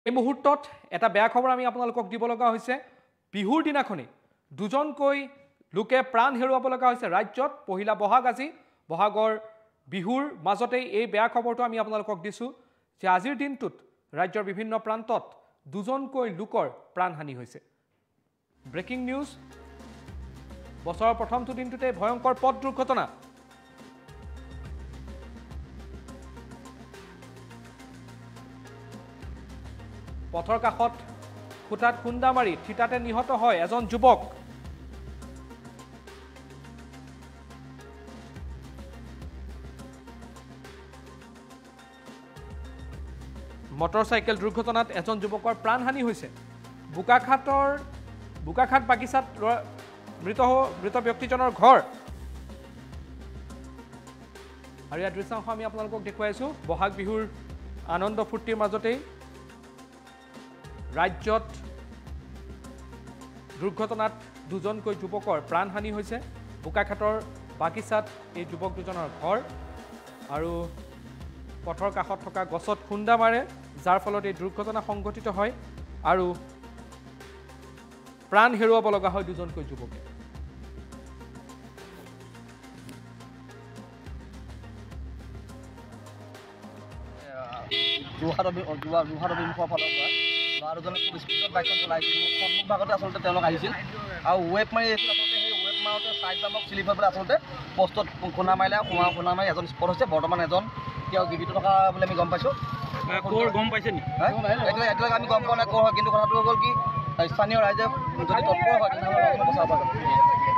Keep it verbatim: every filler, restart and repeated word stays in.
এই মুহূৰ্তত এটা বেয়া খবৰ আমি আপোনালোকক দিব লগা হৈছে বিহুৰ দিনাখনি দুজনকৈ লোকে প্ৰাণ হেৰুৱাব লগা হৈছে ৰাজ্যত পহিলা বহাগ আজি বহাগৰ বিহুৰ মাজতে এই বেয়া খবৰটো আমি আপোনালোকক দিছো যে আজিৰ দিনটোত ৰাজ্যৰ বিভিন্ন প্ৰান্তত দুজনকৈ লোকৰ প্ৰাণহানি হৈছে ব্ৰেকিং নিউজ বছৰৰ প্ৰথমটো দিনটোতে ভয়ংকৰ পথ দুৰ্ঘটনা পথৰ কাষত খুটাত খুন্দা মাৰি থিতাতে নিহত হয় এজন যুৱক মটৰচাইকেল দুৰ্ঘটনাত এজন যুৱকৰ প্ৰাণহানি হৈছে বুকাখাটৰ বুকাখাট বাগিচাত মৃত মৃত ব্যক্তিজনৰ ঘৰ আৰু ইয়াৰ দৃশ্যাংশ আমি আপোনালোকক দেখুৱাইছো বহাগ বিহুৰ আনন্দ ফূৰ্তিৰ মাজতেই ৰাজ্যত দুৰ্ঘটনাত দুজনকৈ যুৱকৰ প্ৰাণহানি হৈছে বুকাখাটৰ বাগিচাত এই যুৱক দুজনৰ ঘৰ আৰু পথৰ কাষত থকা গছত খুন্দা মাৰে যাৰ ফলত এই দুৰ্ঘটনা সংঘটিত হয় আৰু প্ৰাণ হেৰুৱাব লগা হয় দুজনকৈ যুৱকে যোৰহাট যোৰহাট অভিমুখৰ ফালৰ পৰা ল'ৰাজনে খুব স্পীডত বাইকখন চলাইছিল সন্মুখ ভাগতে আচলতে তেওঁলোক আহিছিল আৰু ৱেব মাৰি আহিছিল আচলতে সেই ৱেব মাৰোঁতে ছাইড বামক চিলি হৈ পেলাই আচলতে পষ্টত খুন্দা মাৰিলে খুন্দা মাৰি এজন স্পট হৈছে বৰ্তমান এজন তেওঁ জীৱিত থকা বুলি আমি গম পাইছোঁ গম পাইছে নেকি এতিয়ালৈকে আমি গম পোৱা নাই ক'ৰ হয় কিন্তু কথাটো হৈ গ'ল কি স্থানীয় ৰাইজে যদি তৎপৰ হয় তেনেহ'লে বচাব পাৰে